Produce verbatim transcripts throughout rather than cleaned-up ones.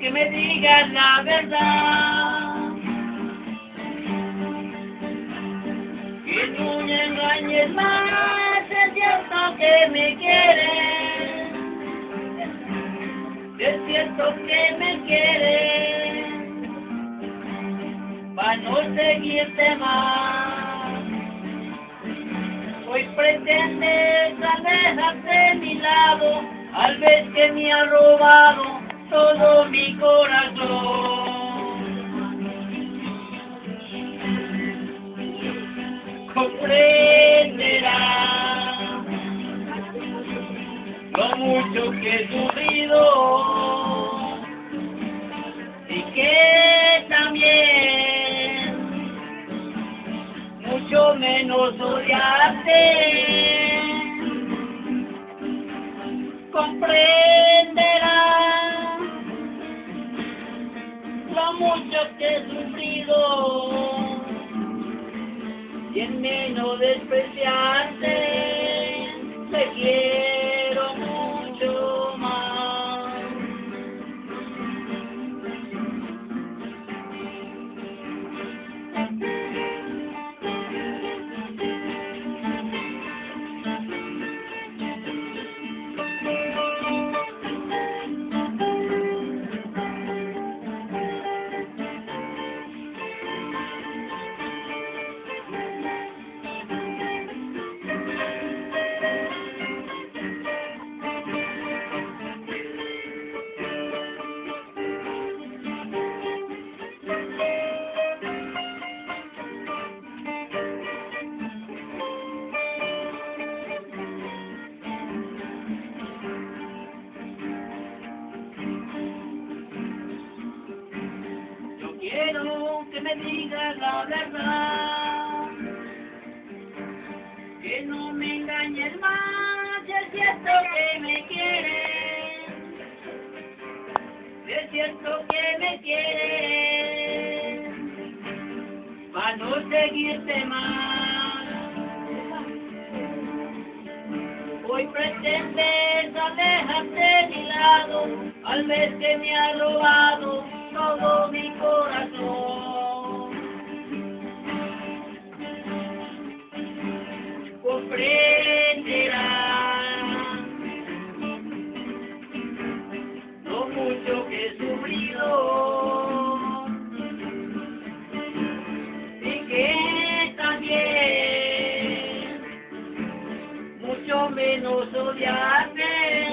que me digas la verdad, que no me engañes más, es cierto que me quieres, es cierto que me quieres, para no seguirte más. Hoy pretendes alejarte de mi lado, al ver que me ha robado todo mi corazón. Comprenderás lo mucho que he sufrido y que también mucho menos odiarte. Comprenderás lo mucho que he sufrido y en menos despreciarte te quiero mucho más. Quiero que me digas la verdad, que no me engañes más, es cierto que me quieres, es cierto que me quieres, para no seguirte más. Hoy pretendes alejarte de mi lado, al ver que me ha robado todo mi corazón. Comprenderás lo mucho que he sufrido y que también mucho menos odiarte.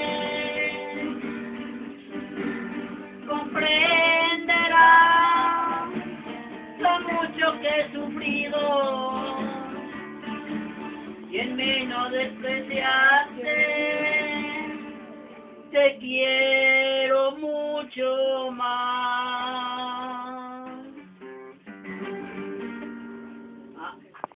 Comprenderás lo mucho que he sufrido y en menos despreciarte te quiero mucho más.